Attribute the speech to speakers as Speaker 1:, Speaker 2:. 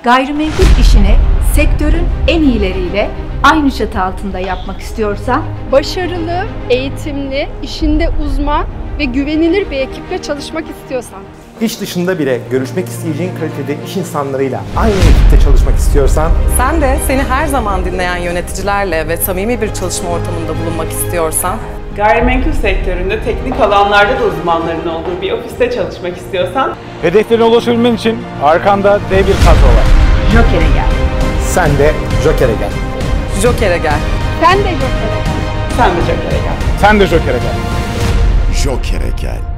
Speaker 1: Gayrimenkul işini sektörün en iyileriyle aynı çatı altında yapmak istiyorsan,
Speaker 2: Başarılı, eğitimli, işinde uzman ve güvenilir bir ekiple çalışmak istiyorsan,
Speaker 3: İş dışında bile görüşmek isteyeceğin kalitede iş insanlarıyla aynı ekipte çalışmak istiyorsan,
Speaker 4: Sen de seni her zaman dinleyen yöneticilerle ve samimi bir çalışma ortamında bulunmak istiyorsan,
Speaker 5: Gayrimenkul sektöründe teknik alanlarda da uzmanların olduğu bir ofiste çalışmak istiyorsan,
Speaker 6: hedeflerine ulaşabilmen için arkanda dev bir kadro var.
Speaker 1: Joker'e gel.
Speaker 3: sen de Joker'e gel.
Speaker 4: Joker'e gel.
Speaker 2: sen de Joker'e gel.
Speaker 5: sen de Joker'e gel.
Speaker 6: Sen de Joker'e gel.
Speaker 7: Joker'e gel.